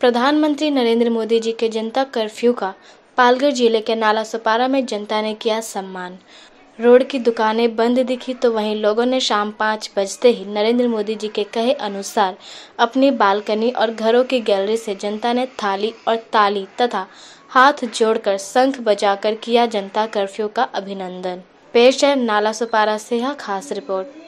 प्रधानमंत्री नरेंद्र मोदी जी के जनता कर्फ्यू का पालघर जिले के नालासोपारा में जनता ने किया सम्मान। रोड की दुकानें बंद दिखी तो वहीं लोगों ने शाम 5 बजते ही नरेंद्र मोदी जी के कहे अनुसार अपनी बालकनी और घरों की गैलरी से जनता ने थाली और ताली तथा हाथ जोड़कर शंख बजाकर किया जनता कर्फ्यू का अभिनंदन। पेश है नालासोपारा से यह खास रिपोर्ट।